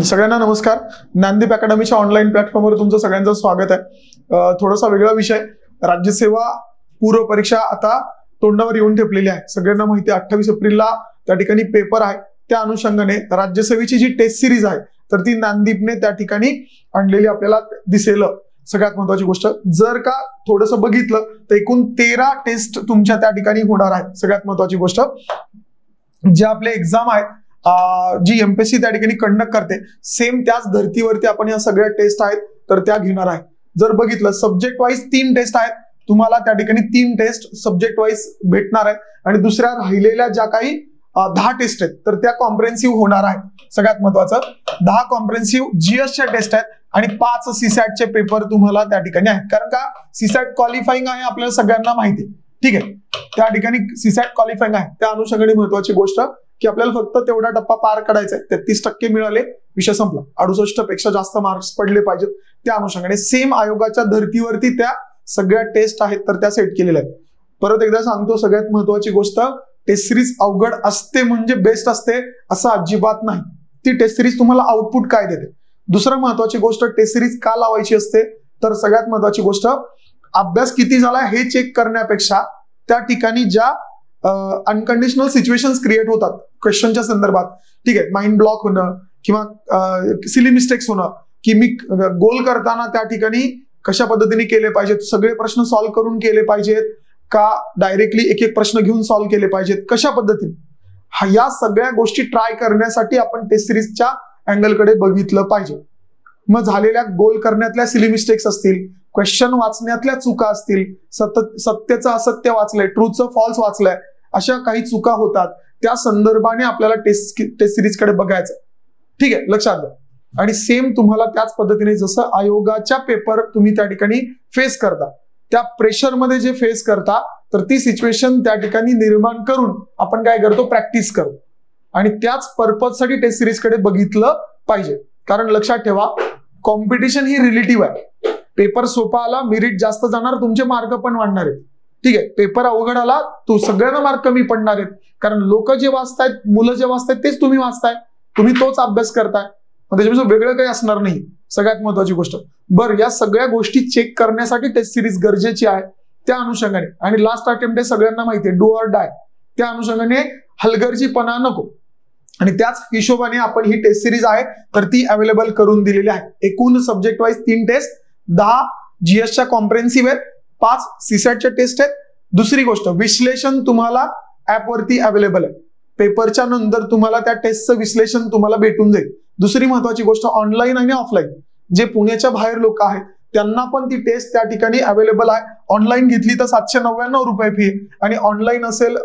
सगळ्यांना नमस्कार. ज्ञानदीप अकॅडमीच्या ऑनलाईन प्लॅटफॉर्मवर तुमचं सगळ्यांचं स्वागत आहे. थोडासा वेगळा विषय, राज्यसेवा पूर्व परीक्षा आता तोंडावर येऊन ठेपलेली आहे. सगळ्यांना माहिती आहे 28 एप्रिलला त्या ठिकाणी पेपर आहे. त्या अनुषंगाने राज्यसेवेची जी टेस्ट सिरीज आहे तर ती ज्ञानदीपने त्या ठिकाणी आणलेली आपल्याला दिसेल. सगळ्यात महत्वाची गोष्ट, जर का थोडंसं बघितलं तर एकूण 13 टेस्ट तुमच्या त्या ठिकाणी होणार आहेत. सगळ्यात महत्वाची गोष्ट, जे आपले एक्झाम आहेत जी एमपीएससी त्या ठिकाणी कंडक्ट करते, सेम त्याच धर्तीवरती आपण या सगळ्या टेस्ट आहेत तर त्या घेणार आहे. जर बघितलं सब्जेक्ट वाईज 3 टेस्ट आहेत, तुम्हाला त्या ठिकाणी 3 टेस्ट सब्जेक्ट वाईज भेटणार आहेत आणि दुसऱ्या राहिलेल्या ज्या काही 10 टेस्ट आहेत तर त्या कॉम्प्रेहेन्सिव्ह होणार आहेत. सगळ्यात महत्वाचं 10 कॉम्प्रेहेन्सिव्ह जीएसच्या टेस्ट आहेत आणि 5 सीसॅटचे पेपर तुम्हाला त्या ठिकाणी आहेत. कारण का सीसॅट क्वालिफाईंग आहे आपल्याला सगळ्यांना माहिती, ठीक आहे. त्या ठिकाणी सीसॅट क्वालिफाईंग आहे. त्या अनुषंगाने महत्वाची गोष्ट की आपल्याला फक्त तेवढा टप्पा पार काढायचा आहे. 33% मिळाले, विषय संपला. 68 पेक्षा जास्त मार्क्स पडले पाहिजेत. त्या अनुषंगाने सेम आयोगाच्या धर्तीवरती त्या सगळ्या टेस्ट आहेत तर त्या सेट केलेल्या आहेत. परत एकदा सांगतो, सगळ्यात महत्वाची गोष्ट, टेस्ट सिरीज अवघड असते म्हणजे बेस्ट असते असं अजिबात नाही. ती टेस्ट सिरीज तुम्हाला आउटपुट काय देते. दुसरं महत्वाची गोष्ट, टेस्ट सिरीज का लावायची असते तर सगळ्यात महत्वाची गोष्ट, अभ्यास किती झाला हे चेक करण्यापेक्षा त्या ठिकाणी ज्या अनकंडिशनल सिच्युएशन्स क्रिएट होतात क्वेश्चनच्या संदर्भात, ठीक आहे, माइंड ब्लॉक होणं किंवा सिली मिस्टेक्स होणं, की मी गोल करताना त्या ठिकाणी कशा पद्धतीने केले पाहिजेत, सगळे प्रश्न सॉल्व्ह करून केले पाहिजेत का डायरेक्टली एक एक प्रश्न घेऊन सॉल्व्ह केले पाहिजेत, कशा पद्धतीने, या सगळ्या गोष्टी ट्राय करण्यासाठी आपण टेस्ट सिरीजच्या अँगलकडे बघितलं पाहिजे. मग झालेल्या गोल करण्यातल्या सिली मिस्टेक्स असतील, क्वेश्चन वाचण्यातल्या चुका असतील, सत्याचं असत्य वाचलंय, ट्रूथचं फॉल्स वाचलंय, अशा काही चुका होतात, त्या संदर्भाने आपल्याला टेस्ट सिरीजकडे बघायचं, ठीक आहे, लक्षात घ्या. आणि सेम तुम्हाला त्याच पद्धतीने जसं आयोगाच्या पेपर तुम्ही त्या ठिकाणी फेस करता, त्या प्रेशरमध्ये जे फेस करता तर ती सिच्युएशन त्या ठिकाणी निर्माण करून आपण काय करतो, प्रॅक्टिस करतो. आणि त्याच पर्पजसाठी टेस्ट सिरीजकडे बघितलं पाहिजे. कारण लक्षात ठेवा, कॉम्पिटिशन ही रिलेटिव्ह आहे. पेपर सोपा आला, मेरिट जास्त जाणार, तुमचे मार्क पण वाढणार आहेत, ठीक आहे. पेपर अवघड आला, तो सगळ्यांना मार्क कमी पडणार आहेत. कारण लोक जे वाचतायत, मुलं जे वाचतायत तेच तुम्ही वाचताय, तुम्ही तोच अभ्यास करताय, त्याच्यापेक्षा वेगळं काही असणार नाही. सगळ्यात महत्वाची गोष्ट. बरं, या सगळ्या गोष्टी चेक करण्यासाठी टेस्ट सिरीज गरजेची आहे. त्या अनुषंगाने, आणि लास्ट अटेम्प्ट आहे सगळ्यांना माहिती आहे, डू ऑर डाय, त्या अनुषंगाने हलगर्जीपणा नको. आणि त्याच हिशोबाने आपण ही टेस्ट सिरीज आहे तर ती अवेलेबल करून दिलेली आहे. एकूण सब्जेक्ट वाईज 3 टेस्ट, 10 जीएसच्या कॉम्प्रेहेन्सिव्ह आहेत, 5 सीसॅटच्या टेस्ट आहेत. दुसरी गोष्ट, विश्लेषण तुम्हाला ऍपवरती अवेलेबल आहे. पेपरच्या नंतर तुम्हाला त्या टेस्टचं विश्लेषण तुम्हाला भेटून जाईल. दुसरी महत्वाची गोष्ट, ऑनलाईन आणि ऑफलाईन, जे पुण्याच्या बाहेर लोक आहेत त्यांना पण ती टेस्ट त्या ठिकाणी अवेलेबल आहे. ऑनलाईन घेतली तर 799 रुपये फी आणि ऑनलाईन असेल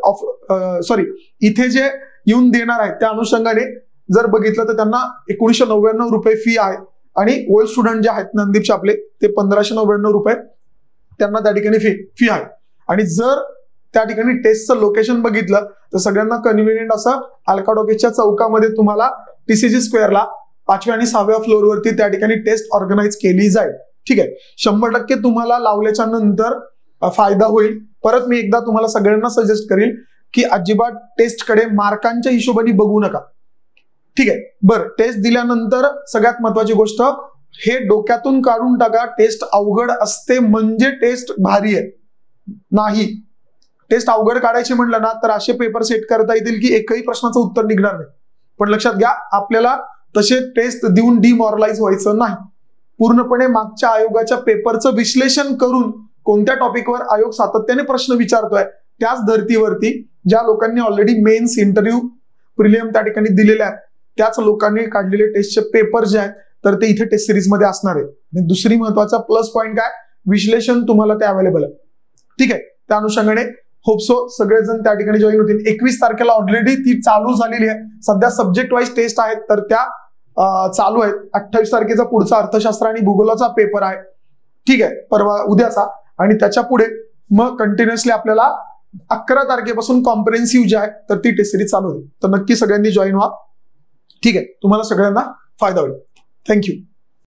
इथे जे येऊन देणार आहेत त्या अनुषंगाने जर बघितलं तर त्यांना 1999 रुपये फी आहे. आणि ओल्ड स्टुडंट जे आहेत ज्ञानदीपचे आपले, ते 1599 रुपये त्यांना त्या ठिकाणी फी आहे. आणि जर त्या ठिकाणी टेस्टचं लोकेशन बघितलं तर सगळ्यांना कन्व्हिनियंट असं अल्काडॉकेच्या चौकामध्ये तुम्हाला टीसीजी स्क्वेअरला 5व्या आणि 6व्या फ्लोअरवरती त्या ठिकाणी टेस्ट ऑर्गनाइज केली जाईल, ठीक आहे. 100% तुम्हाला लावल्याच्या नंतर फायदा होईल. परत मी एकदा तुम्हाला सगळ्यांना सजेस्ट करेल की अजिबात टेस्टकडे मार्कांच्या हिशोबाने बघू नका, ठीक आहे. बरं, टेस्ट दिल्यानंतर सगळ्यात महत्वाची गोष्ट, हे डोक्यातून काढून टाका, टेस्ट अवघड असते म्हणजे टेस्ट भारी आहे, नाही. टेस्ट अवघड काढायचे म्हणलं ना तर असे पेपर सेट करता येतील की एकही प्रश्नाचं उत्तर निघणार नाही. पण लक्षात घ्या, आपल्याला तसे टेस्ट देऊन डिमॉरलाइज व्हायचं नाही. पूर्णपणे मागच्या आयोगाच्या पेपरचं विश्लेषण करून कोणत्या टॉपिकवर आयोग सातत्याने प्रश्न विचारतोय त्याच धर्तीवरती ज्या लोकांनी ऑलरेडी मेन्स, इंटरव्ह्यू, प्रिलियम त्या ठिकाणी दिलेल्या आहेत त्याच लोकांनी काढलेले टेस्टचे पेपर जे आहेत तर ते इथे टेस्ट सिरीज मध्ये असणार आहेत. आणि दुसरी महत्वाचा प्लस पॉईंट काय, विश्लेषण तुम्हाला ते अवेलेबल आहे, ठीक आहे. त्या अनुषंगाने होपसो सगळेजण त्या ठिकाणी जॉईन होतील. 21 तारखेला ऑलरेडी ती चालू झालेली आहे. सध्या सब्जेक्ट वाईज टेस्ट आहेत तर त्या चालू आहेत. 28 तारखेचा पुढचा अर्थशास्त्र आणि भूगोलाचा पेपर आहे, ठीक आहे, परवा उद्याचा. आणि त्याच्या पुढे मग कंटिन्युअसली आपल्याला 11 तारखेपासून कॉम्प्रेहेन्सिव्ह जे आहे तर ती टेस्ट सिरीज चालू होईल. तर नक्की सगळ्यांनी जॉईन व्हा, ठीक आहे. तुम्हाला सगळ्यांना फायदा होईल. थँक्यू.